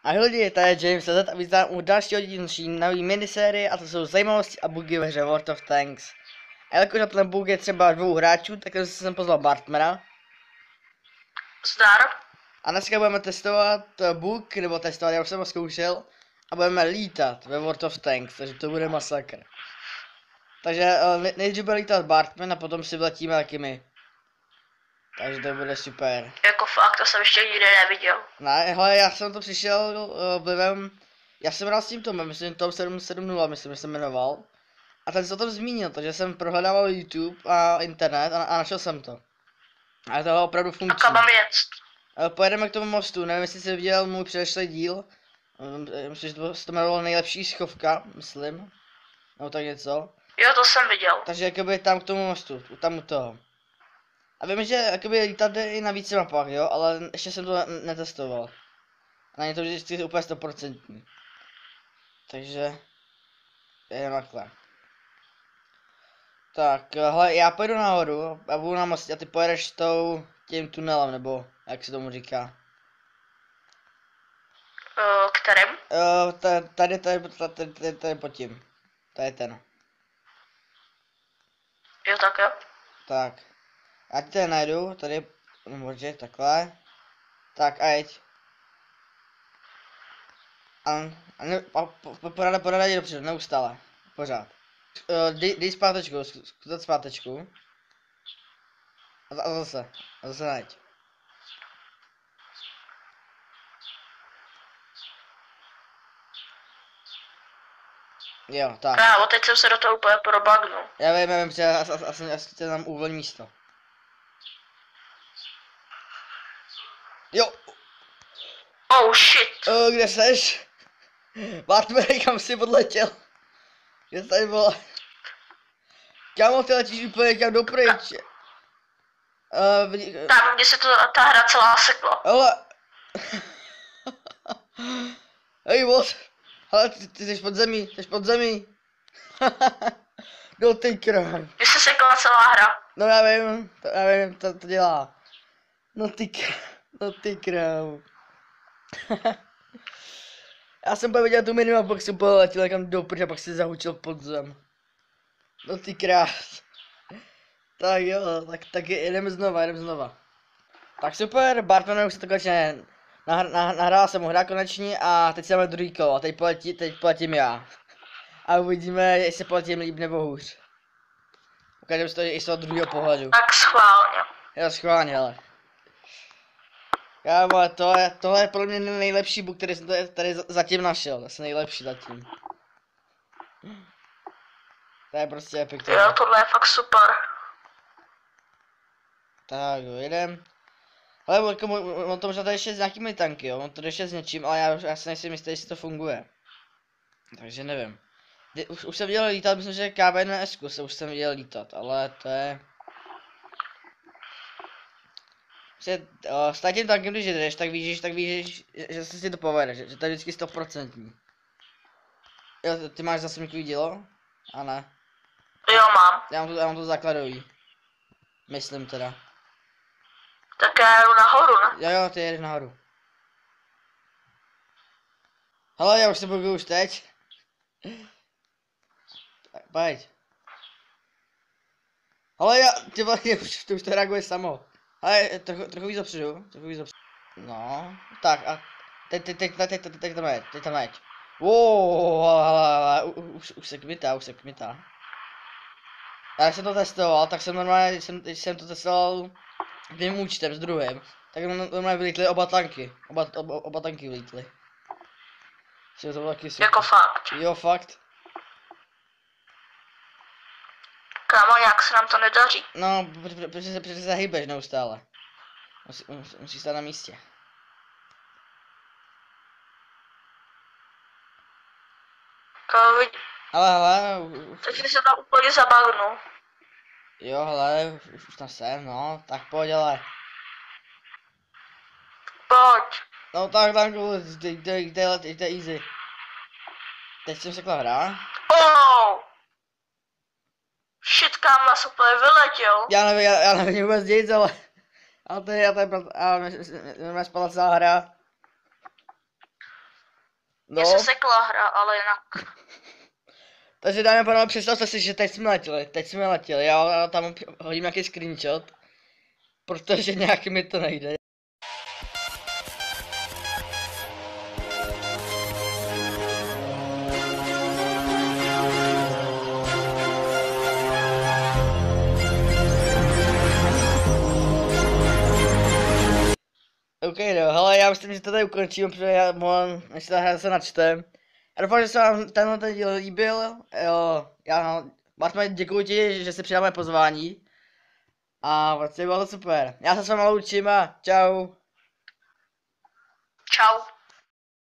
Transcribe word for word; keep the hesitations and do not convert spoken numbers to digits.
Ahoj lidi, tady je James a vítám u dalšího dílu naší nové minisérie a to jsou zajímavosti a bugy ve hře World of Tanks. A jelikož na ten bug je třeba dvou hráčů, tak jsem pozval Bartmana. Zdar. A dneska budeme testovat bug, nebo testovat, já už jsem ho zkoušel. A budeme lítat ve World of Tanks, takže to bude masakr. Takže nejdřív bude lítat Bartman a potom si vletíme taky my. Takže to bude super. Jako fakt, to jsem ještě nikdy neviděl. Ne, hele, já jsem to přišel uh, vlivem, já jsem hrál s tím Tomem, myslím Tom sedm sedm nula, myslím, že se jmenoval. A ten se o tom zmínil, takže jsem prohledával YouTube a internet a, a našel jsem to. A je to opravdu funkční. A kam mám jet? Uh, pojedeme k tomu mostu, nevím, jestli jsi viděl můj předešlý díl. Um, myslím, že to se to jmenovalo nejlepší schovka, myslím. Nebo tak něco. Jo, to jsem viděl. Takže jakoby tam k tomu mostu, tam u toho. A vím, že jakoby lítat jde i na více mapách, jo, ale ještě jsem to netestoval. A není to vždycky úplně stoprocentní. Takže jdeme takhle. Tak, hele, já pojedu nahoru a budu na mostě a ty pojedeš tou tím tunelem, nebo jak se tomu říká. Uh, kterým? Uh, tady, tady, tady, tady, tady, tady pod tím. Tady ten. Jo, tak jo. Tak. Já ti tady najdu, tady, může, takhle. Tak a jeď. A, a ne, poradá, poradá jdi dopředu, neustále. Pořád. Uh, dej, dej zpátečku, zkusit zpátečku. A, a zase, a zase najď. Jo, tak. Já, teď jsem se do toho úplně probagnul. Já vím, já vím, že asi, asi, asi tě tam uvolní místo. Jo. Oh shit. Uh, kde seš? Bartman, kam jsi odletěl? Kde jsi tady byla? Kámo, ty letíš úplně někam dopryč. Uh, vidí... Tam, kde se to, ta hra celá sekla. Hele. Hej, boss. Hele, ty, ty jsi pod zemí, jsi pod zemí. No ty král. Kde se sekla celá hra. No já vím, to, já vím, to, to dělá. No ty král, no ty král. Já jsem pak viděl tu minima, pak jsem poletěl někam dopryč a pak si zahučil pod zem. No ty krás. Tak jo, tak, tak jdeme znova, jdeme znova. Tak super, Bartman už se to konečně nahr, nahr, nahrál jsem mu hra konečně a teď se máme druhý kolo a teď, poletí, teď poletím já. A uvidíme, jestli poletím líp nebo hůř. Ukážeme si to i z toho druhého pohledu. Tak schválně. Jo, schválně, hele. Kámo, tohle, tohle je pro mě nejlepší bug, který jsem tady, tady zatím našel. To je nejlepší zatím. To je prostě epic. Jo, tohle je fakt super. Tak jo, jedem. Ale jako, on to možná tady ještě s nějakými tanky, jo, on to ještě s něčím, ale já, já si nejsem jistý, jestli to funguje. Takže nevím. Už, už jsem viděl lítat, myslím, že K V N S se už jsem viděl lítat, ale to je... Prostě, o, s tím tankem, když jdeš, tak víš, tak víš, že, že se si to povede, že, že to je vždycky stoprocentní. Jo, ty máš zase mikrový dílo? A ne. Jo, mám. Já mám to, já mám to základový. Myslím teda. Tak já jdu nahoru, ne? Jo, jo, ty jedeš nahoru. Hele, já už se buguju už teď. Tak, pojď. Hele, já, ty vole, už, to už to reaguje samo. Ale trochu, trochu víc dopředu, trochu víc dopředu. No, tak a teď, teď, teď, teď, teď, teď tam jeď, teď tam jeď. Wow, už, už se kmitá, už se kmitá. Já když jsem to testoval, tak jsem normálně, když jsem, když jsem to testoval tím účtem s druhým, tak normálně vylítly oba tanky, oba, oba, oba tanky vylítly. To bylo taky super. Jako fakt. Jo, fakt. Kámo, nějak se nám to nedaří. No, protože se, protože se hýbeš neustále. Musí, musí, musí stát na místě. Kámo, vidí. Ale hele, už, Teď se tam úplně zabagnul. jo, hele, už, už tam jsem, no, tak pojď, ale. Pojď. No tak, tak, jde, jde, jde easy. Teď jsem řekla hra. Oh! Shit, kam nás úplně vyletěl. Já nevím, já, já nevím vůbec nic, ale... Ale to je, já to je, ale mě spadla celá hra. Mně se sekla hra, ale jinak. Takže dáme pánové, představte si, že teď jsme letěli, teď jsme letěli, já tam hodím nějaký screenshot, protože nějaký mi to nejde. OK, no, hele, já myslím, že to tady ukončím, protože já mám, než ta hra se načte. Já doufám, že se vám tenhle ten díl líbil, jo, já, Bartman, děkuji ti, že jsi přidal moje pozvání. A vlastně bylo to super. Já se s vámi loučím a čau. Čau.